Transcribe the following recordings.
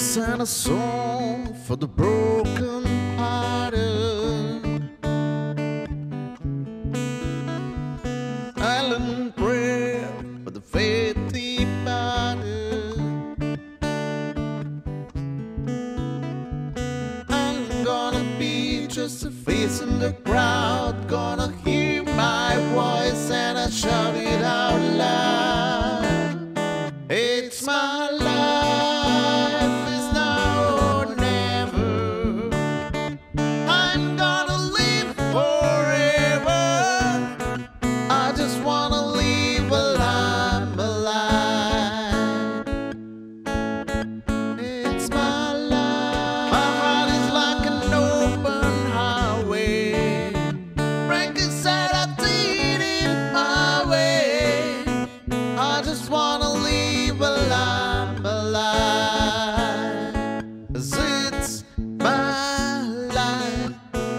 voice and a song for the broken hearted. Silent prayer for the faith departed. I'm gonna be just a face in the crowd, gonna hear my voice and I shout it out loud. It's my life, it's now or never. I'm gonna live forever. I just wanna live while I'm alive. It's my life. My heart is like an open highway. Frankie said I did it my way. I just wanna live while I'm alive. 'Cause it's my life.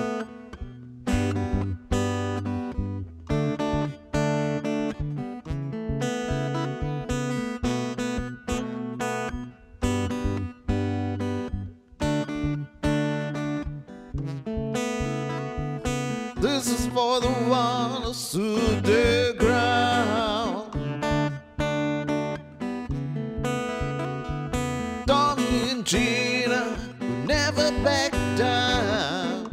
This is for the one who stood the ground. Tommy and Gina will never back down.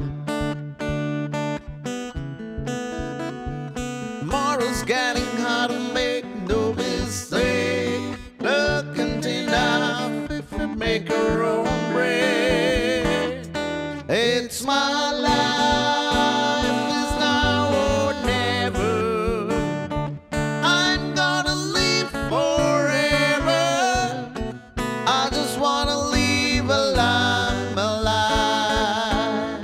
Tomorrow's getting hard to make no mistake. Look enough if we make our own break. It's my life, it's now or never. I'm gonna live forever. I just wanna live while I'm alive.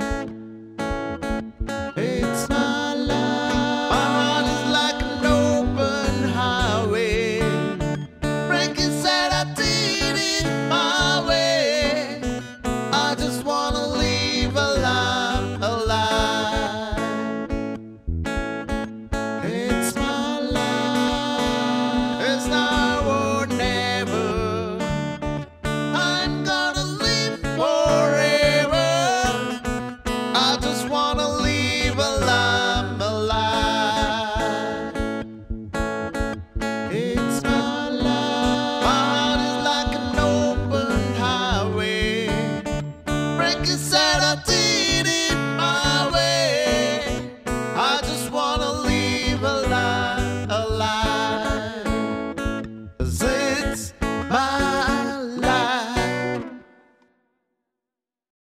It's my life. My heart is like an open highway. Frankie said I did it my way. I just wanna live while I'm alive. It's my life. It's now or never. I'm gonna live forever. I just wanna live while I'm alive. It's my life. My heart is like an open highway. Frankie said I did